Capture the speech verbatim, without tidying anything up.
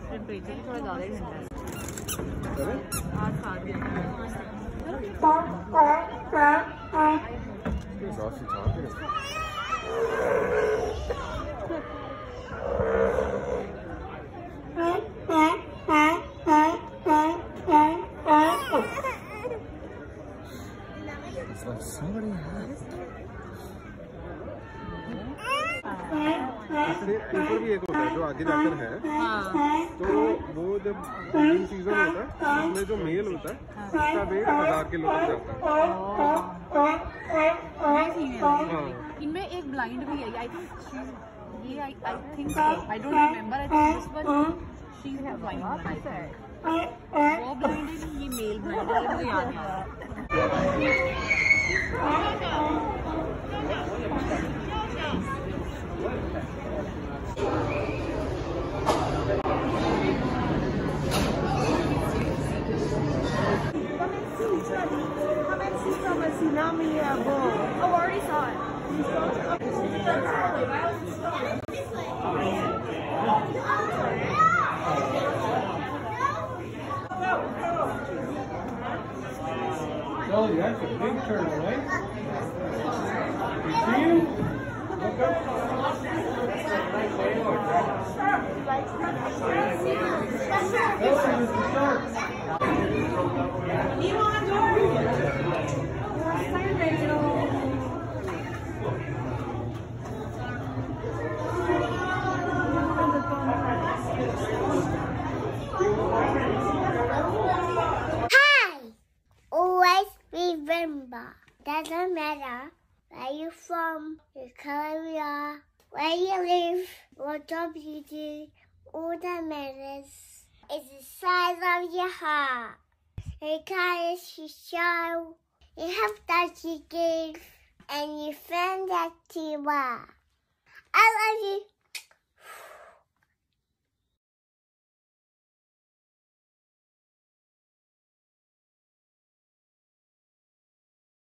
Temperature थोड़ा ज़्यादा ही ठंडा है आज सात दिन somebody has ऊपर भी एक होता है जो आगे जाकर है तो वो जब ब्रीडिंग सीजन होता है उसमें जो मेल होता है उसका वेट हजार किलो तक जाता है। इनमें एक ब्लाइंड भी है आई थिंक ये I I think I don't remember I think this one she is blind वो ब्लाइंड है ये मेल ब्लाइंड है मुझे याद नहीं आ रहा। Come and see from a tsunami boat. Oh, I already saw it. You saw it? Dolly, that's a big turtle, right? You see him? Look up. Remember, doesn't matter where you're from, your color you are, where you live, what job you do, all that matters is the size of your heart. The kindness you show, the help that you give, and your friend that you are. I love you.